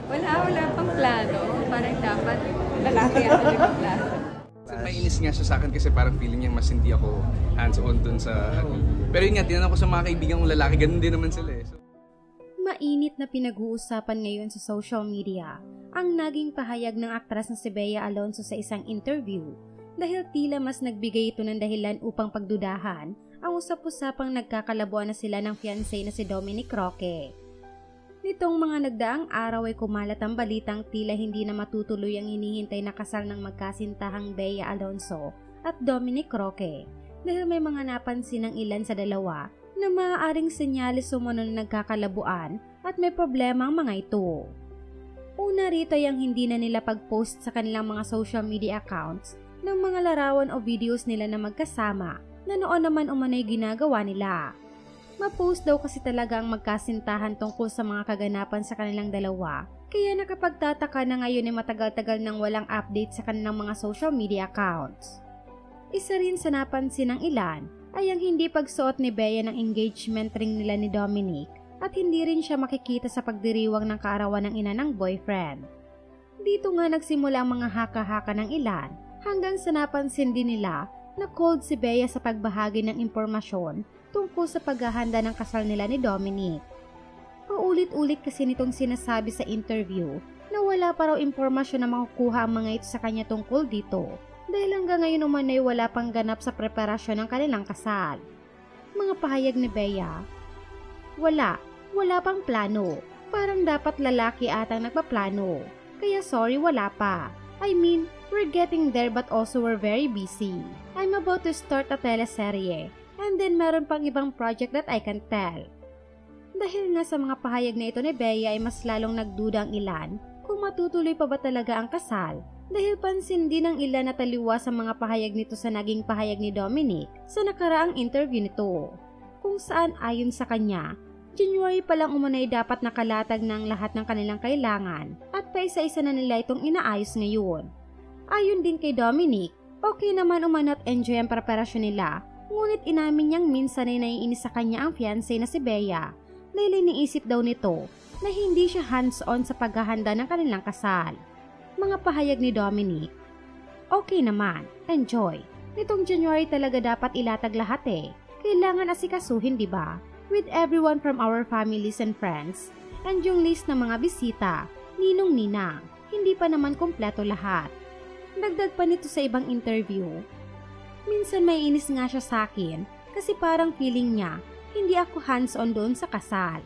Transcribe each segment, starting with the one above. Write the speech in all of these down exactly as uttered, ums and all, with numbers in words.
Wala, wala pang plano. Parang dapat lalaki ako nagplano. Mainis nga siya sa akin kasi parang feeling niya mas hindi ako hands-on dun sa ano. Pero yun nga, tinanong ko sa mga kaibigan kong lalaki, ganun din naman sila eh. So, mainit na pinag-uusapan ngayon sa social media ang naging pahayag ng aktres na si Bea Alonzo sa isang interview dahil tila mas nagbigay ito ng dahilan upang pagdudahan ang usap-usapang nagkakalabuan na sila ng fiancé na si Dominic Roque. Nitong mga nagdaang araw ay kumalat ang balitang tila hindi na matutuloy ang hinihintay na kasal ng magkasintahang Bea Alonzo at Dominic Roque dahil may mga napansin ng ilan sa dalawa na maaaring senyales umano na nagkakalabuan at may problema ang mga ito. Una rito ay ang hindi na nila pag-post sa kanilang mga social media accounts ng mga larawan o videos nila na magkasama na noon naman umano'y ginagawa nila. Ma-post daw kasi talaga ang magkasintahan tungkol sa mga kaganapan sa kanilang dalawa, kaya nakapagtataka na ngayon ay matagal-tagal nang walang update sa kanilang mga social media accounts. Isa rin sa napansin ng ilan ay ang hindi pagsuot ni Bea ng engagement ring nila ni Dominic at hindi rin siya makikita sa pagdiriwang ng kaarawan ng ina ng boyfriend. Dito nga nagsimula ang mga haka-haka ng ilan hanggang sa napansin din nila na cold si Bea sa pagbahagi ng impormasyon tungkol sa paghahanda ng kasal nila ni Dominic. Paulit-ulit kasi nitong sinasabi sa interview na wala pa raw impormasyon na makukuha ang mga ito sa kanya tungkol dito dahil hanggang ngayon umanay wala pang ganap sa preparasyon ng kanilang kasal. Mga pahayag ni Bea, Wala, wala pang plano. Parang dapat lalaki atang nagpaplano. Kaya sorry, wala pa. I mean, we're getting there but also we're very busy. I'm about to start a teleserye. And then meron pang ibang project that I can tell. Dahil nga sa mga pahayag na ito ni Bea ay mas lalong nagduda ang ilan kung matutuloy pa ba talaga ang kasal dahil pansin din ng ilan na taliwa sa mga pahayag nito sa naging pahayag ni Dominic sa nakaraang interview nito kung saan ayon sa kanya, January pa lang umunay dapat nakalatag ng lahat ng kanilang kailangan at paisa-isa na nila itong inaayos ngayon. Ayon din kay Dominic, okay naman umano at enjoy ang preparasyon nila. Ngunit inamin niyang minsan ay naiinis sa kanya ang fiancé na si Bea dahil iniisip daw nito na hindi siya hands-on sa paghahanda ng kanilang kasal. Mga pahayag ni Dominic, okay naman, enjoy. Nitong January talaga dapat ilatag lahat eh. Kailangan asikasuhin, di ba? With everyone from our families and friends. And yung list ng mga bisita, ninong-ninang, hindi pa naman kumpleto lahat. Dagdag pa nito sa ibang interview, minsan may inis nga siya sa akin kasi parang feeling niya hindi ako hands-on doon sa kasal.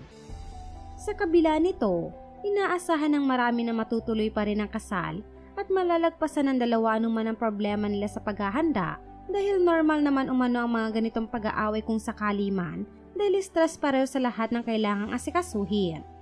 Sa kabila nito, inaasahan ng marami na matutuloy pa rin ang kasal at malalagpasan ng dalawa anuman ang problema nila sa paghahanda dahil normal naman umano ang mga ganitong pag-aaway kung sakali man dahil stress pareho sa lahat ng kailangang asikasuhin.